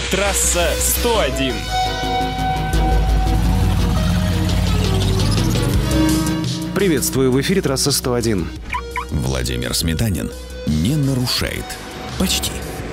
Трасса 101. Приветствую, в эфире трасса 101. Владимир Сметанин не нарушает. Почти.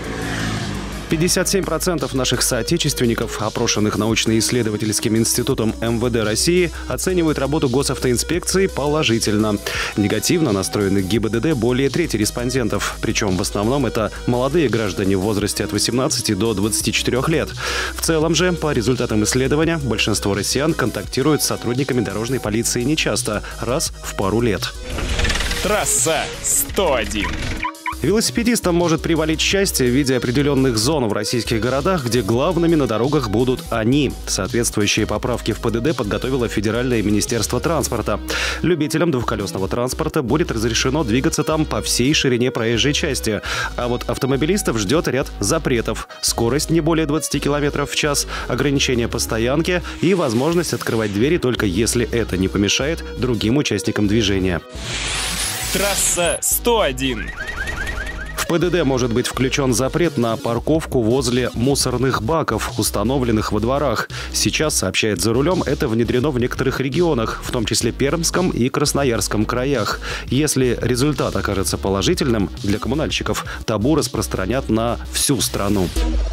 57% наших соотечественников, опрошенных научно-исследовательским институтом МВД России, оценивают работу госавтоинспекции положительно. Негативно настроены к ГИБДД более трети респондентов. Причем в основном это молодые граждане в возрасте от 18 до 24 лет. В целом же, по результатам исследования, большинство россиян контактируют с сотрудниками дорожной полиции нечасто, раз в пару лет. Трасса 101. Велосипедистам может привалить счастье в виде определенных зон в российских городах, где главными на дорогах будут они. Соответствующие поправки в ПДД подготовило Федеральное министерство транспорта. Любителям двухколесного транспорта будет разрешено двигаться там по всей ширине проезжей части. А вот автомобилистов ждет ряд запретов. Скорость не более 20 км в час, ограничение по стоянке и возможность открывать двери только если это не помешает другим участникам движения. Трасса 101. В ПДД может быть включен запрет на парковку возле мусорных баков, установленных во дворах. Сейчас, сообщает «За рулем», это внедрено в некоторых регионах, в том числе Пермском и Красноярском краях. Если результат окажется положительным для коммунальщиков, табу распространят на всю страну.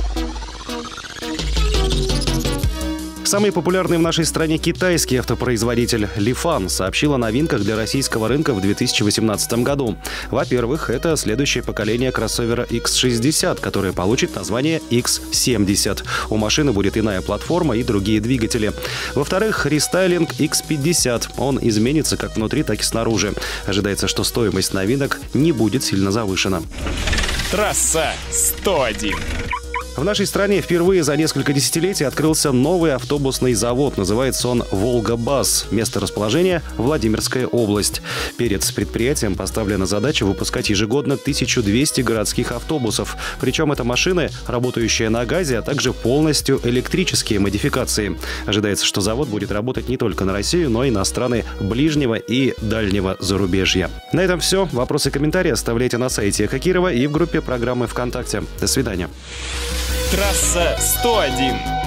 Самый популярный в нашей стране китайский автопроизводитель Lifan сообщил о новинках для российского рынка в 2018 году. Во-первых, это следующее поколение кроссовера X60, которое получит название X70. У машины будет иная платформа и другие двигатели. Во-вторых, рестайлинг X50. Он изменится как внутри, так и снаружи. Ожидается, что стоимость новинок не будет сильно завышена. Трасса 101. В нашей стране впервые за несколько десятилетий открылся новый автобусный завод. Называется он «Волга-Бас». Место расположения – Владимирская область. Перед предприятием поставлена задача выпускать ежегодно 1200 городских автобусов. Причем это машины, работающие на газе, а также полностью электрические модификации. Ожидается, что завод будет работать не только на Россию, но и на страны ближнего и дальнего зарубежья. На этом все. Вопросы и комментарии оставляйте на сайте Эхо Кирова и в группе программы ВКонтакте. До свидания. Трасса 101.